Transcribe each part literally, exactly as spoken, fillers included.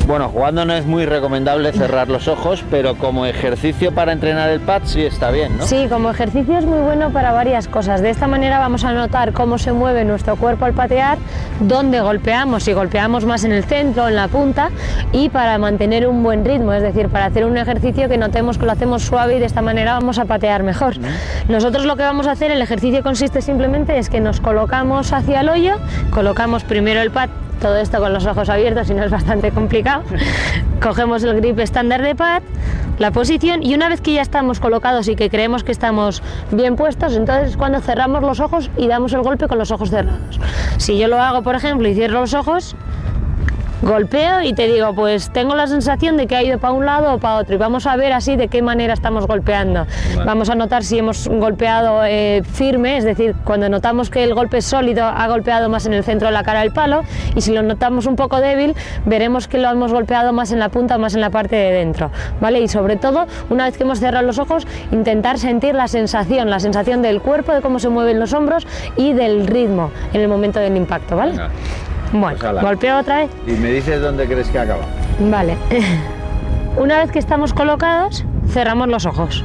Bueno, jugando no es muy recomendable cerrar los ojos, pero como ejercicio para entrenar el pad sí está bien, ¿no? Sí, como ejercicio es muy bueno para varias cosas. De esta manera vamos a notar cómo se mueve nuestro cuerpo al patear, dónde golpeamos, si golpeamos más en el centro o en la punta, y para mantener un buen ritmo, es decir, para hacer un ejercicio que notemos que lo hacemos suave y de esta manera vamos a patear mejor. Mm. Nosotros lo que vamos a hacer, el ejercicio consiste simplemente es que nos colocamos hacia el hoyo, colocamos primero el pad, todo esto con los ojos abiertos, si no es bastante complicado. Cogemos el grip estándar de pad, la posición, y una vez que ya estamos colocados y que creemos que estamos bien puestos, entonces es cuando cerramos los ojos y damos el golpe con los ojos cerrados. Si yo lo hago, por ejemplo, y cierro los ojos, golpeo y te digo, pues tengo la sensación de que ha ido para un lado o para otro, y vamos a ver así de qué manera estamos golpeando. Vale. Vamos a notar si hemos golpeado eh, firme, es decir, cuando notamos que el golpe es sólido, ha golpeado más en el centro de la cara del palo, y si lo notamos un poco débil, veremos que lo hemos golpeado más en la punta o más en la parte de dentro, ¿vale? Y sobre todo, una vez que hemos cerrado los ojos, intentar sentir la sensación, la sensación del cuerpo, de cómo se mueven los hombros y del ritmo en el momento del impacto, ¿vale? Venga. Bueno, pues golpeo otra vez. Y me dices dónde crees que acaba. Vale. Una vez que estamos colocados, cerramos los ojos.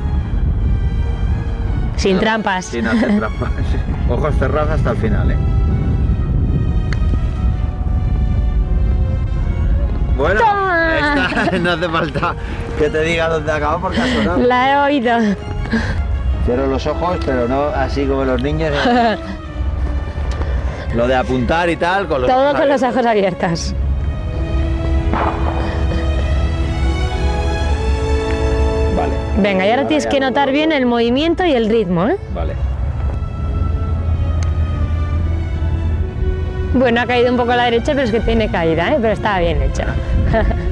Sin no, trampas. Sin hacer trampas. Ojos cerrados hasta el final, ¿eh? Bueno, esta, no hace falta que te diga dónde acaba porque has sonado. La he oído. Cierro los ojos, pero no así como los niños. ¿eh? Lo de apuntar y tal, con los todo ojos con abiertos. los ojos abiertos. Vale. Venga, y ahora tienes que notar bien el movimiento y el ritmo, ¿eh? Vale. Bueno, ha caído un poco a la derecha, pero es que tiene caída, ¿eh? Pero estaba bien hecho.